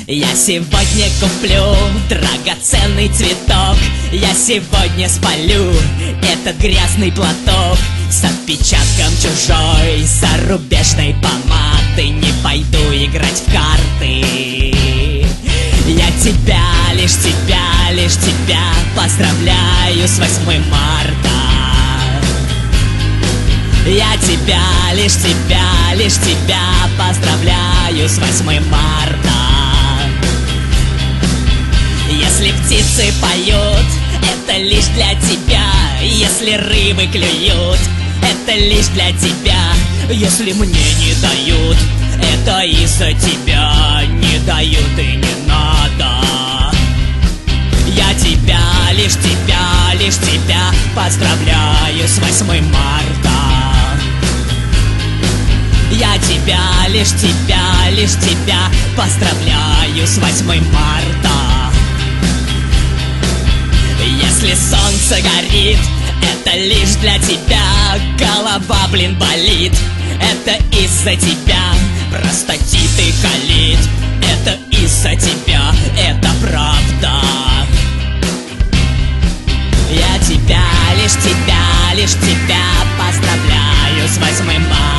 Я сегодня куплю драгоценный цветок. Я сегодня спалю этот грязный платок с отпечатком чужой зарубежной помады. Не пойду играть в карты. Я тебя, лишь тебя поздравляю с 8 марта. Я тебя, лишь тебя поздравляю с 8 марта. Если птицы поют, это лишь для тебя. Если рыбы клюют, это лишь для тебя. Если мне не дают, это из-за тебя. Не дают и не надо. Я тебя, лишь тебя поздравляю с 8 марта. Я тебя, лишь тебя поздравляю с 8 марта. Если солнце горит, это лишь для тебя. Голова, болит, это из-за тебя. Простатит и колит, это из-за тебя. Это правда. Я тебя, лишь тебя поздравляю с 8 марта.